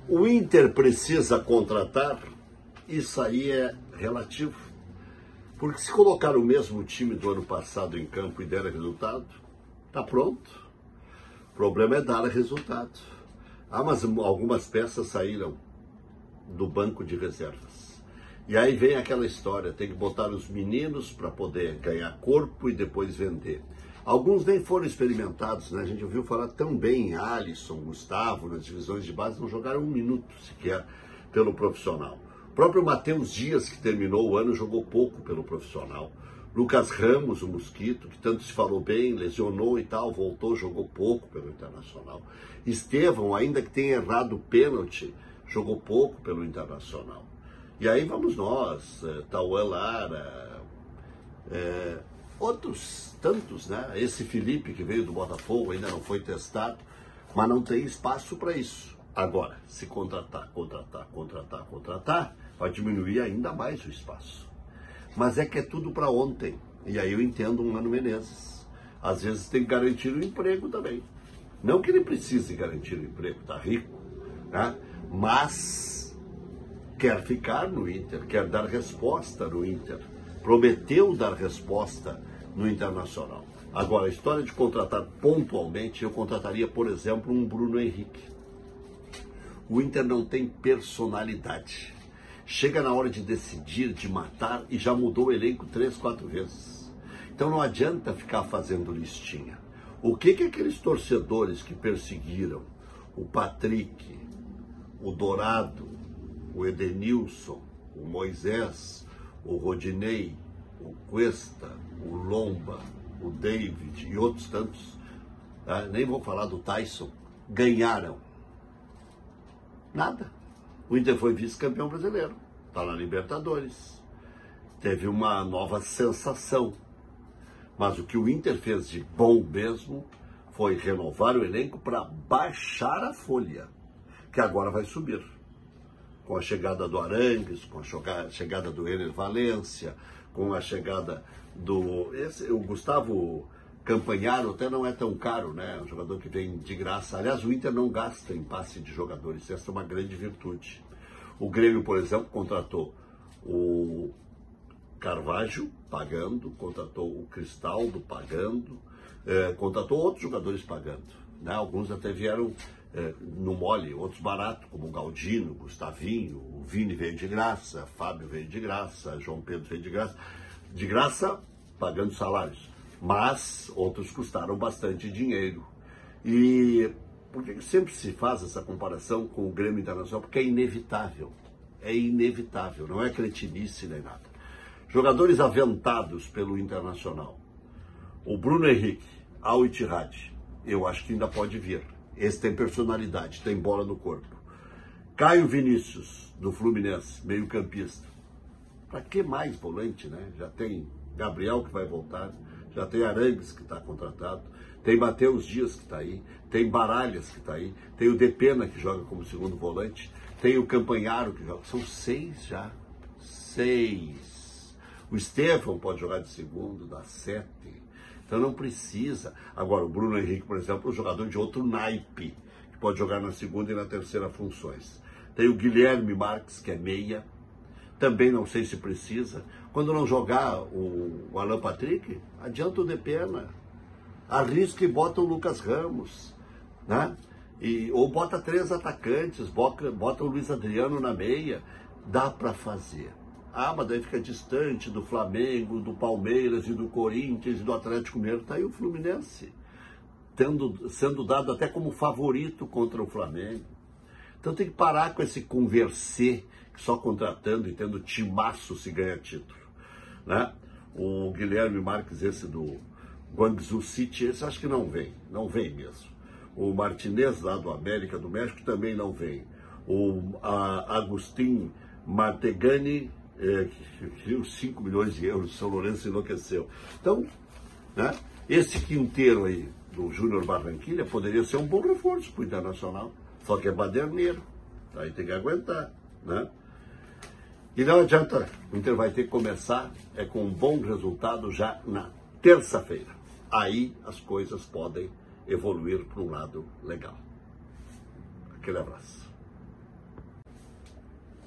O Inter precisa contratar? Isso aí é relativo. Porque se colocar o mesmo time do ano passado em campo e der resultado, está pronto. O problema é dar resultado. Mas algumas peças saíram do banco de reservas. E aí vem aquela história, tem que botar os meninos para poder ganhar corpo e depois vender. Alguns nem foram experimentados, né? A gente ouviu falar tão bem em Alisson, Gustavo, nas divisões de base, não jogaram um minuto sequer pelo profissional. O próprio Matheus Dias, que terminou o ano, jogou pouco pelo profissional. Lucas Ramos, o Mosquito, que tanto se falou bem, lesionou e tal, voltou, jogou pouco pelo Internacional. Estevão, ainda que tenha errado o pênalti, jogou pouco pelo Internacional. E aí vamos nós, Tauan Lara, outros tantos, né? Esse Felipe que veio do Botafogo ainda não foi testado, mas não tem espaço para isso. Agora, se contratar, vai diminuir ainda mais o espaço. Mas é que é tudo para ontem. E aí eu entendo um Mano Menezes. Às vezes tem que garantir o emprego também. Não que ele precise garantir o emprego, tá rico, né? Mas quer ficar no Inter, quer dar resposta no Inter. Prometeu dar resposta no Internacional. Agora, a história de contratar pontualmente, eu contrataria, por exemplo, um Bruno Henrique. O Inter não tem personalidade. Chega na hora de decidir, de matar, e já mudou o elenco 3, 4 vezes. Então não adianta ficar fazendo listinha. O que aqueles torcedores que perseguiram o Patrick, o Dourado, o Edenilson, o Moisés, o Rodinei, o Cuesta, o Lomba, o David e outros tantos, nem vou falar do Tyson, ganharam? Nada. O Inter foi vice-campeão brasileiro, está na Libertadores, teve uma nova sensação. Mas o que o Inter fez de bom mesmo foi renovar o elenco para baixar a folha, que agora vai subir. Com a chegada do Arangues, com a chegada do Ener Valencia, com a chegada o Gustavo Campanharo até não é tão caro, né? Um jogador que vem de graça. Aliás, o Inter não gasta em passe de jogadores, essa é uma grande virtude. O Grêmio, por exemplo, contratou o Carvalho pagando, contratou o Cristaldo pagando, contratou outros jogadores pagando, né? Alguns até vieram no mole, outros barato, como o Galdino, o Gustavinho, o Vini veio de graça, Fábio veio de graça, João Pedro veio de graça pagando salários, mas outros custaram bastante dinheiro. E por que sempre se faz essa comparação com o Grêmio Internacional? Porque é inevitável, não é cretinice nem nada. Jogadores aventados pelo Internacional, o Bruno Henrique, Al Ittihad, eu acho que ainda pode vir. Esse tem personalidade, tem bola no corpo. Caio Vinícius, do Fluminense, meio campista. Para que mais volante, né? Já tem Gabriel que vai voltar, já tem Arangues que está contratado, tem Matheus Dias que está aí, tem Baralhas que está aí, tem o Depena que joga como segundo volante, tem o Campanharo que joga. São 6 já. 6. O Estevão pode jogar de segundo, dá 7. Então não precisa. Agora, o Bruno Henrique, por exemplo, é um jogador de outro naipe, que pode jogar na segunda e na terceira funções. Tem o Guilherme Marques, que é meia. Também não sei se precisa. Quando não jogar o Alan Patrick, adianta o Depena. Arrisca e bota o Lucas Ramos, né? Ou bota 3 atacantes, bota o Luiz Adriano na meia. Dá para fazer. Mas daí fica distante do Flamengo, do Palmeiras e do Corinthians e do Atlético Mineiro. Está aí o Fluminense, sendo dado até como favorito contra o Flamengo. Então tem que parar com esse converser, que só contratando e tendo timaço se ganha título, né? O Guilherme Marques, esse do Guangzhou City, esse acho que não vem mesmo. O Martinez, lá do América do México, também não vem. O Agustin Martegani, que 5 milhões de euros, São Lourenço enlouqueceu. Então, né, esse quinteiro aí do Júnior Barranquilla poderia ser um bom reforço para o Internacional, só que é baderneiro, aí tem que aguentar, né? E não adianta, o Inter vai ter que começar com um bom resultado já na terça-feira. Aí as coisas podem evoluir para um lado legal. Aquele abraço.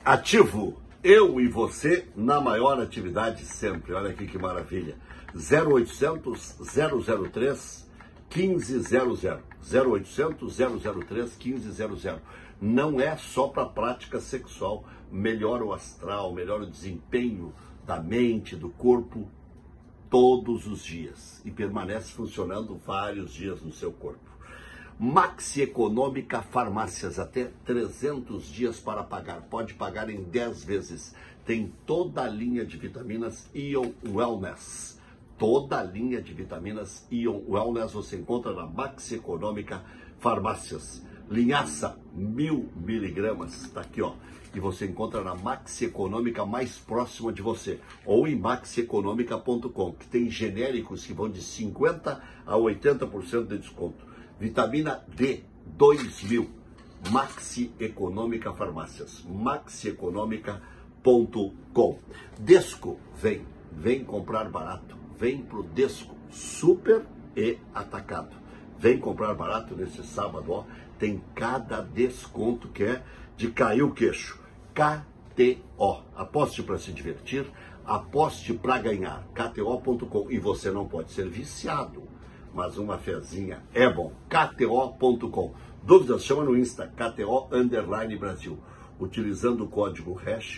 Ativo, eu e você na maior atividade sempre. Olha aqui que maravilha. 0800 003 1500. 0800 003 1500. Não é só para prática sexual. Melhora o astral, melhora o desempenho da mente, do corpo, todos os dias. E permanece funcionando vários dias no seu corpo. Maxi Econômica Farmácias, até 300 dias para pagar. Pode pagar em 10 vezes. Tem toda a linha de vitaminas Ion Wellness. Toda a linha de vitaminas Ion Wellness você encontra na Maxi Econômica Farmácias. Linhaça, 1000 miligramas, está aqui, ó. E você encontra na Maxi Econômica mais próxima de você. Ou em maxieconomica.com, que tem genéricos que vão de 50% a 80% de desconto. Vitamina D, 2000, Maxi Econômica Farmácias, maxieconomica.com. Desco, vem comprar barato, vem pro Desco, super e atacado. Vem comprar barato nesse sábado, ó, tem cada desconto que é de cair o queixo. KTO, aposte para se divertir, aposte para ganhar, KTO.com. E você não pode ser viciado, mas uma fezinha é bom. KTO.com. Dúvidas, chama no Insta, KTO_Brasil. Utilizando o código hash,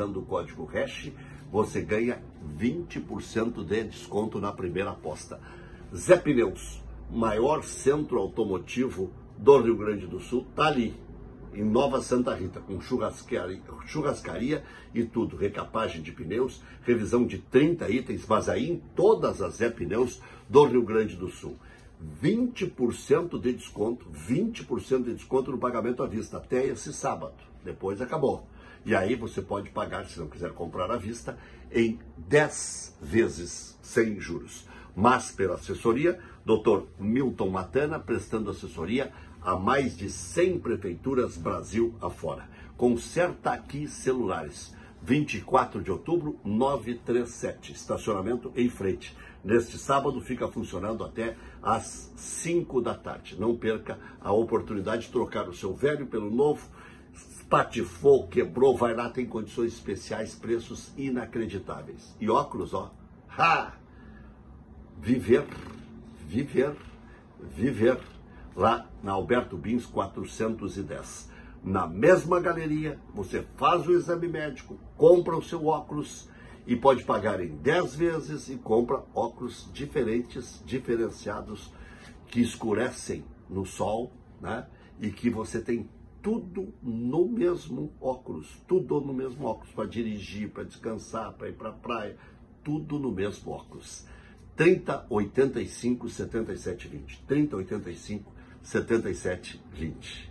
você ganha 20% de desconto na primeira aposta. Zé Pneus, maior centro automotivo do Rio Grande do Sul, tá ali, em Nova Santa Rita, com churrascaria e tudo, recapagem de pneus, revisão de 30 itens, mas aí em todas as Zé Pneus do Rio Grande do Sul. 20% de desconto no pagamento à vista, até esse sábado, depois acabou. E aí você pode pagar, se não quiser comprar à vista, em 10 vezes sem juros. Mas pela assessoria, Dr. Milton Matana, prestando assessoria a mais de 100 prefeituras Brasil afora. Conserta Aqui Celulares, 24 de outubro, 937, estacionamento em frente. Neste sábado fica funcionando até às 5 da tarde. Não perca a oportunidade de trocar o seu velho pelo novo. Patifou, quebrou, vai lá, tem condições especiais, preços inacreditáveis. E óculos, ó, viver lá na Alberto Bins 410. Na mesma galeria, você faz o exame médico, compra o seu óculos e pode pagar em 10 vezes e compra óculos diferentes, diferenciados, que escurecem no sol, né? E que você tem tudo no mesmo óculos, para dirigir, para descansar, para ir para a praia, tudo no mesmo óculos. 3085 7720, 3085 7720.